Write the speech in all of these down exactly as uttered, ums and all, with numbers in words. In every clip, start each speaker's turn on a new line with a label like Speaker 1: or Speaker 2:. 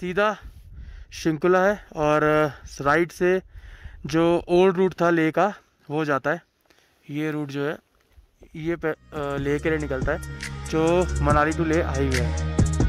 Speaker 1: सीधा शिंकुला है और राइट से जो ओल्ड रूट था लेह का वो जाता है। ये रूट जो है ये लेह के लिए निकलता है, जो मनाली टू लेह हाईवे है।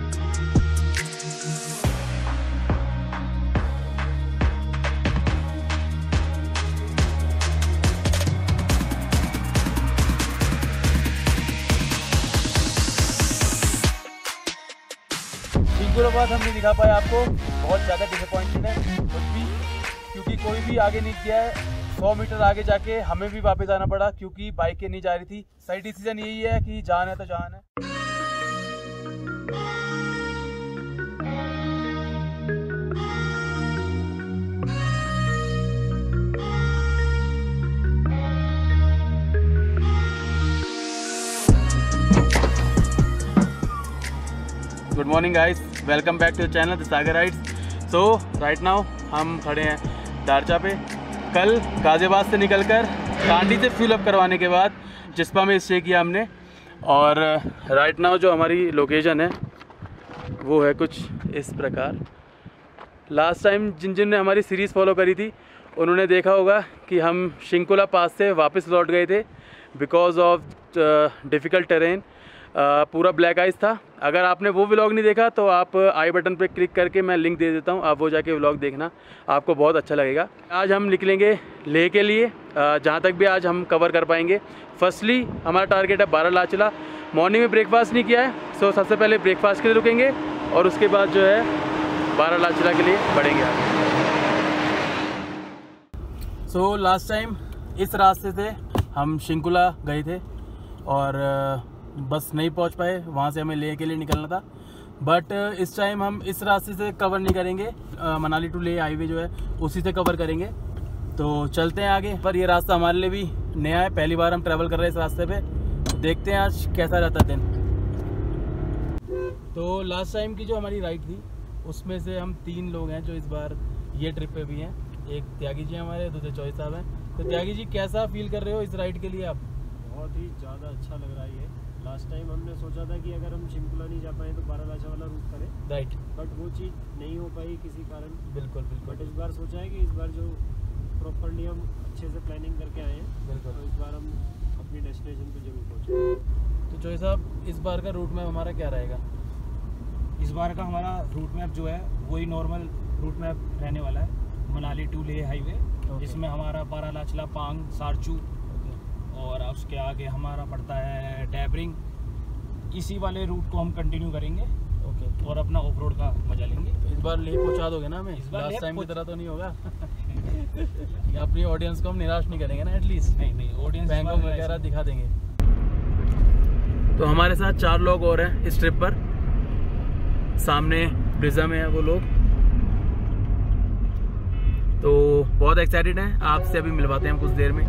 Speaker 1: शिंकुला पास हम नहीं दिखा पाए आपको, बहुत ज़्यादा डिसअपॉइंटेड है कुछ भी, क्योंकि कोई भी आगे नहीं गया है। सौ मीटर आगे जाके हमें भी वापस आना पड़ा क्योंकि बाइकें नहीं जा रही थी। सही डिसीजन यही है कि जान है तो जान है। Good morning guys, welcome back to the channel the Sagar rides. So right now हम खड़े हैं दारचा पे। कल गाज़ियाबाद से निकलकर कांडी से फ्यूल अप करवाने के बाद जिस्पा में स्टे किया हमने, और राइट नाउ जो हमारी लोकेशन है वो है कुछ इस प्रकार। लास्ट टाइम जिन जिन ने हमारी सीरीज़ फॉलो करी थी उन्होंने देखा होगा कि हम शिंकुला पास से वापस लौट गए थे because of difficult terrain. Uh, पूरा ब्लैक आइस था। अगर आपने वो व्लॉग नहीं देखा तो आप आई बटन पे क्लिक करके मैं लिंक दे देता हूँ, आप वो जाके व्लॉग देखना, आपको बहुत अच्छा लगेगा। आज हम निकलेंगे लेह के लिए, uh, जहाँ तक भी आज हम कवर कर पाएंगे। फर्स्टली हमारा टारगेट है बारालाचला। मॉर्निंग में ब्रेकफास्ट नहीं किया है, सो सबसे पहले ब्रेकफास्ट के लिए रुकेंगे और उसके बाद जो है बारालाचला के लिए बढ़ेंगे आगे। सो लास्ट टाइम इस रास्ते से हम शिंकुला गए थे और uh, बस नहीं पहुंच पाए, वहाँ से हमें लेह के लिए निकलना था। बट इस टाइम हम इस रास्ते से कवर नहीं करेंगे, आ, मनाली टू लेह हाईवे जो है उसी से कवर करेंगे। तो चलते हैं आगे। पर ये रास्ता हमारे लिए भी नया है, पहली बार हम ट्रैवल कर रहे हैं इस रास्ते पे, तो देखते हैं आज कैसा रहता है दिन। तो लास्ट टाइम की जो हमारी राइड थी उसमें से हम तीन लोग हैं जो इस बार ये ट्रिप पे भी हैं। एक त्यागी जी हमारे, दूसरे चौधरी साहब हैं। तो त्यागी जी, कैसा फील कर रहे हो इस राइड के लिए आप?
Speaker 2: बहुत ही ज़्यादा अच्छा लग रहा है ये। लास्ट टाइम हमने सोचा था कि अगर हम शिंकुला नहीं जा पाए तो बारालाचा वाला रूट करें,
Speaker 1: राइट,
Speaker 2: बट वो चीज़ नहीं हो पाई किसी कारण।
Speaker 1: बिल्कुल बिल्कुल।
Speaker 2: बट इस बार सोचा है कि इस बार जो प्रॉपरली हम अच्छे से प्लानिंग करके आए हैं,
Speaker 1: बिल्कुल,
Speaker 2: तो इस बार हम अपनी डेस्टिनेशन पे जरूर पहुँचेंगे।
Speaker 1: तो चौधरी साहब, इस बार का रूट मैप हमारा क्या रहेगा?
Speaker 3: इस बार का हमारा रूट मैप जो है वही नॉर्मल रूट मैप रहने वाला है, मनाली टू लेह हाईवे, जिसमें हमारा बारालाचला, पांग, सारचू और उसके आगे हमारा पड़ता है टैबरिंग। इसी वाले रूट को हम कंटिन्यू करेंगे, ओके, और अपना ऑफ रोड का मजा लेंगे।
Speaker 1: तो इस बार लेह पहुंचा दोगे ना हमें?
Speaker 3: इस बार
Speaker 1: लास्ट टाइम की तरह तो नहीं होगा? अपनी ऑडियंस को हम निराश नहीं करेंगे ना एटलीस्ट?
Speaker 3: नहीं नहीं, ऑडियंस
Speaker 1: बैंकॉक वगैरह दिखा देंगे। तो हमारे साथ चार लोग और हैं इस ट्रिप पर। सामने ब्रिजा में है वो लोग, तो बहुत एक्साइटेड हैं। आपसे अभी मिलवाते हैं हम कुछ देर में।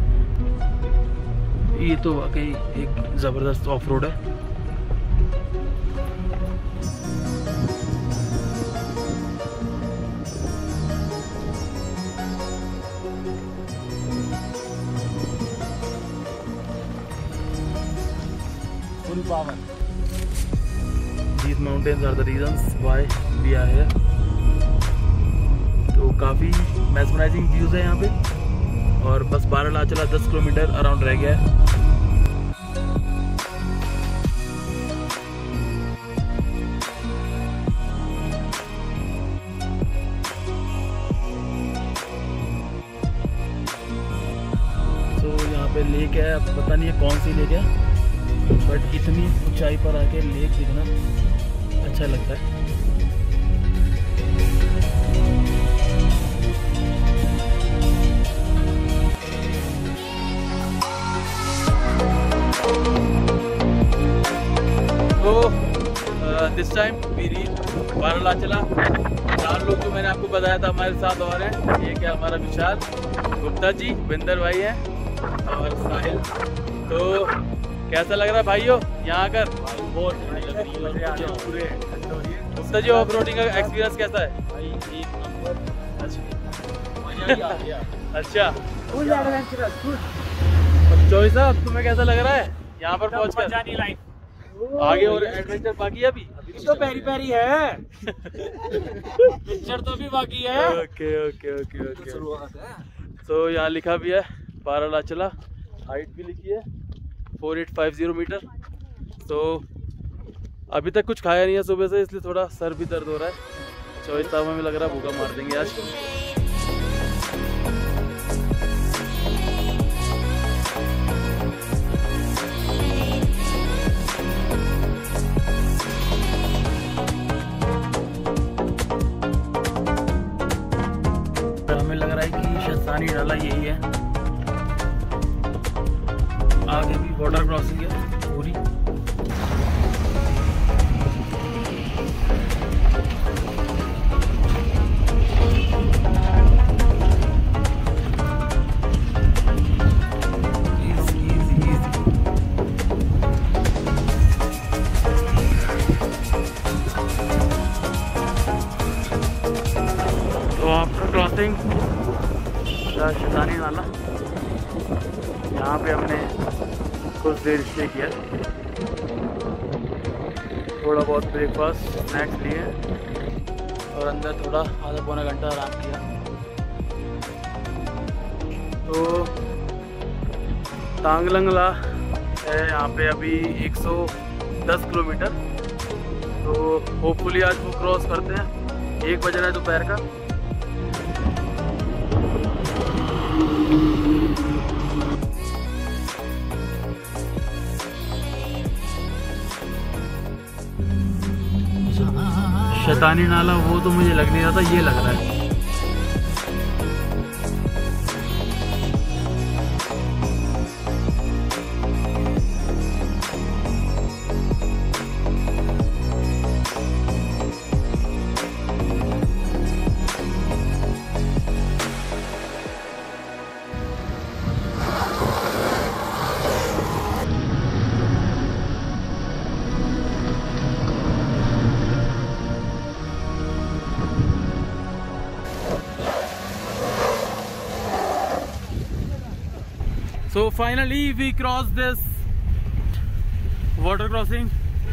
Speaker 1: ये तो वाकई एक ज़बरदस्त ऑफ रोड है।
Speaker 3: Full power.
Speaker 1: These mountains are the reasons why we are here। तो काफ़ी मैस्मराइजिंग व्यूज़ है यहाँ पे, और बस बारालाचला दस किलोमीटर अराउंड रह गया है। तो यहाँ पे लेक है, अब पता नहीं है कौन सी लेक है, बट इतनी ऊंचाई पर आके लेक दिखना अच्छा लगता है। This time we reach Baralacha La. चार लोग जो मैंने आपको बताया था हमारे साथ और हैं। एक है हमारा विशाल गुप्ता जी, विंदर भाई है और साहिल। तो कैसा लग रहा है भाइयों यहाँ आकर? बहुत गुप्ता जी, ऑफ रोडिंग का एक्सपीरियंस कैसा है? अच्छा, चौधरी साहब तुम्हें कैसा लग रहा है यहाँ पर पहुँच कर? आगे और एडवेंचर बाकी है अभी?
Speaker 3: अभी तो पेरी पेरी है। पिक्चर तो भी बाकी है।
Speaker 1: Okay okay okay okay. तो यहाँ लिखा भी है बारालाचला, हाइट भी लिखी है four eight five zero metre. तो अभी तक कुछ खाया नहीं है सुबह से, इसलिए थोड़ा सर भी दर्द हो रहा है। चौबीस ताव में लग रहा है भूखा मार देंगे आज। हमें लग रहा है कि शतानी नाला यही है, आगे भी बॉर्डर क्रॉसिंग है पूरी। तो आफ्टर क्रॉसिंग शतानी नाला, यहाँ पे हमने कुछ देर स्टे किया, थोड़ा बहुत ब्रेकफास्ट स्नैक्स लिए और अंदर थोड़ा आधा पौना घंटा आराम किया। तो तांगलंगला है यहाँ पे अभी एक सौ दस किलोमीटर। तो होपफुली आज वो क्रॉस करते हैं। एक बज रहा है दोपहर का। शतानी नाला वो तो मुझे लग नहीं रहा था, ये लग रहा है। So finally we crossed this water crossing.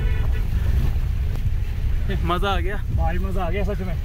Speaker 1: मजा आ गया,
Speaker 3: भारी मजा आ गया सच में।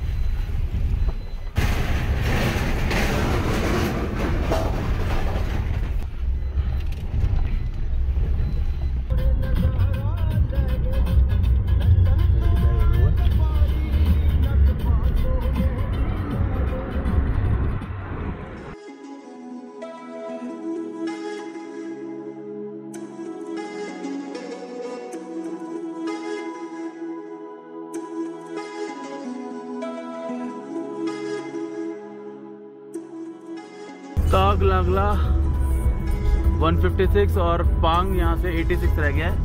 Speaker 1: तागलंगला एक सौ छप्पन और पांग यहाँ से छियासी रह गया है।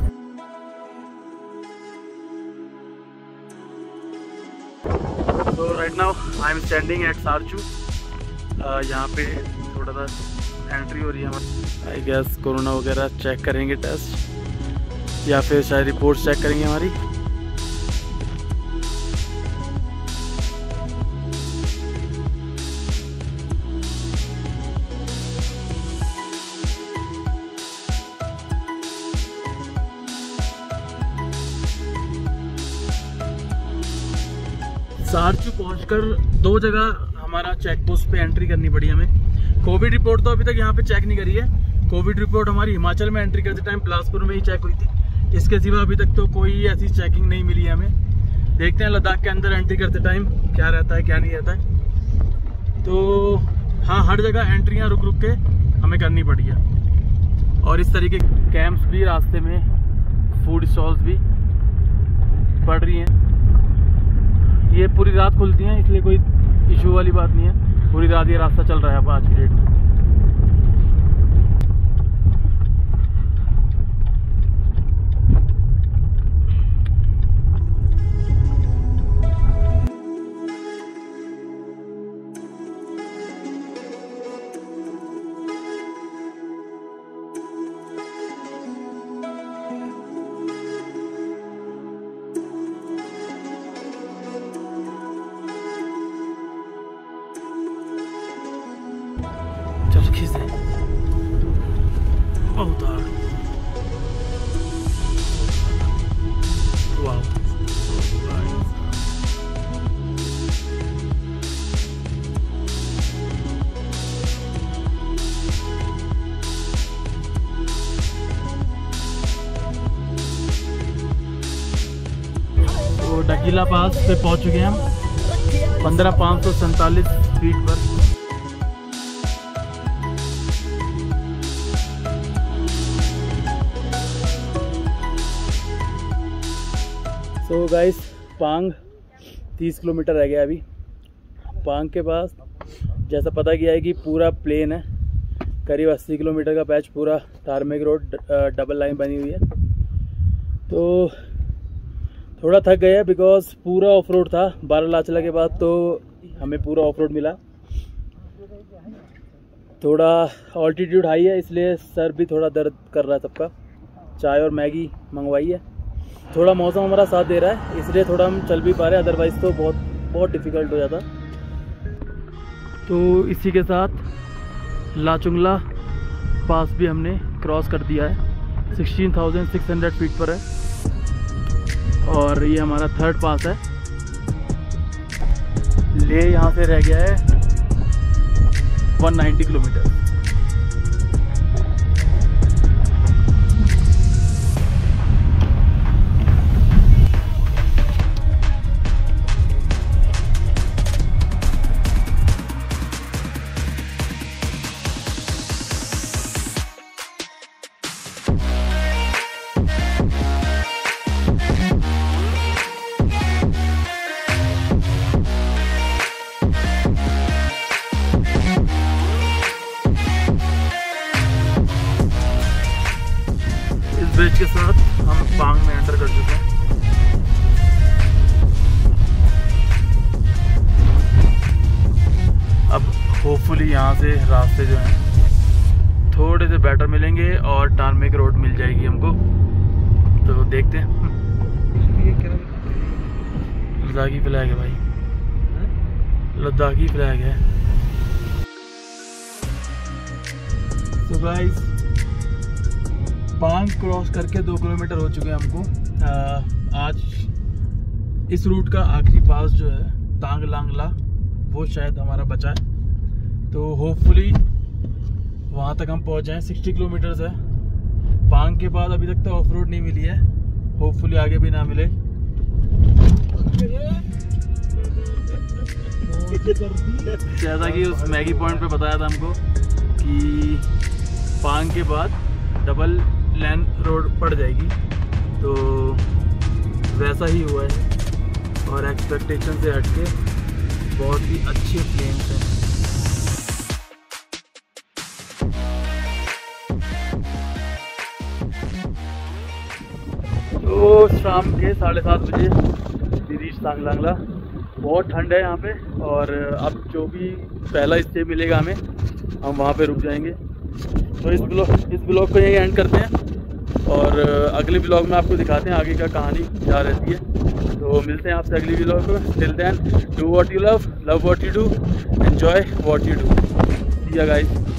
Speaker 1: तो right now I am standing at Sarchu. यहाँ पे थोड़ा सा एंट्री हो रही है। आई गेस कोरोना वगैरह चेक करेंगे, टेस्ट या फिर शायद रिपोर्ट चेक करेंगे हमारी। सारचू पहुंचकर दो जगह हमारा चेक पोस्ट पे एंट्री करनी पड़ी हमें। कोविड रिपोर्ट तो अभी तक यहाँ पे चेक नहीं करी है। कोविड रिपोर्ट हमारी हिमाचल में एंट्री करते टाइम बिलासपुर में ही चेक हुई थी। इसके सिवा अभी तक तो कोई ऐसी चेकिंग नहीं मिली है हमें। देखते हैं लद्दाख के अंदर एंट्री करते टाइम क्या रहता है क्या नहीं रहता है। तो हाँ, हर जगह एंट्रियाँ रुक रुक के हमें करनी पड़ी है। और इस तरीके कैंप्स भी रास्ते में, फूड स्टॉल्स भी पड़ रही हैं। ये पूरी रात खुलती हैं, इसलिए कोई इशू वाली बात नहीं है। पूरी रात ये रास्ता चल रहा है अब आज की डेट में। चल खींच दे। बहुत आ पहला पास पे पहुंच चुके हैं हम, पंद्रह पाँच सौ सैंतालीस फीट पर। सो गाइस, पांग तीस किलोमीटर रह गया अभी। पांग के पास जैसा पता किया है कि पूरा प्लेन है, करीब अस्सी किलोमीटर का पैच, पूरा टारमेक रोड, डबल लाइन बनी हुई है। तो थोड़ा थक गए बिकॉज पूरा ऑफ रोड था। बारालाचला के बाद तो हमें पूरा ऑफ रोड मिला। थोड़ा ऑल्टीट्यूड हाई है इसलिए सर भी थोड़ा दर्द कर रहा है सबका। चाय और मैगी मंगवाई है। थोड़ा मौसम हमारा साथ दे रहा है इसलिए थोड़ा हम चल भी पा रहे हैं, अदरवाइज़ तो बहुत बहुत डिफ़िकल्ट हो जाता। तो इसी के साथ लाचुंगला पास भी हमने क्रॉस कर दिया है। Sixteen thousand six hundred feet पर है और ये हमारा थर्ड पास है। ले यहाँ से रह गया है वन नाइंटी किलोमीटर। ब्रिज के साथ हम पांग में एंटर कर चुके हैं। अब होपफुली यहाँ से रास्ते जो हैं थोड़े से बेटर मिलेंगे और टारमेक रोड मिल जाएगी हमको। तो देखते हैं। लद्दाखी फ्लैग है भाई, लद्दाखी फ्लैग है। तो गाइस, पांग क्रॉस करके दो किलोमीटर हो चुके हैं हमको। आ, आज इस रूट का आखिरी पास जो है तांग लांगला, वो शायद हमारा बचा है। तो होपफुली वहाँ तक हम पहुँच जाएं। सिक्सटी किलोमीटर्स है। पांग के बाद अभी तक तो ऑफ रोड नहीं मिली है, होपफुली आगे भी ना मिले। जैसा कि उस मैगी पॉइंट पे बताया था हमको कि पांग के बाद डबल लैन रोड पड़ जाएगी, तो वैसा ही हुआ है और एक्सपेक्टेशन से हटके बहुत ही अच्छे प्लेन्स हैं। तो शाम के साढ़े सात बजे रीच तांग लांगला। बहुत ठंड है यहाँ पे और अब जो भी पहला स्टे मिलेगा हमें, हम वहाँ पे रुक जाएंगे। तो इस ब्लॉग इस ब्लॉग को यही एंड करते हैं और अगले ब्लॉग में आपको दिखाते हैं आगे का कहानी क्या रहती है। तो मिलते हैं आपसे अगली ब्लॉग में। Till then, do what you love, love what you do, enjoy what you do. See you guys.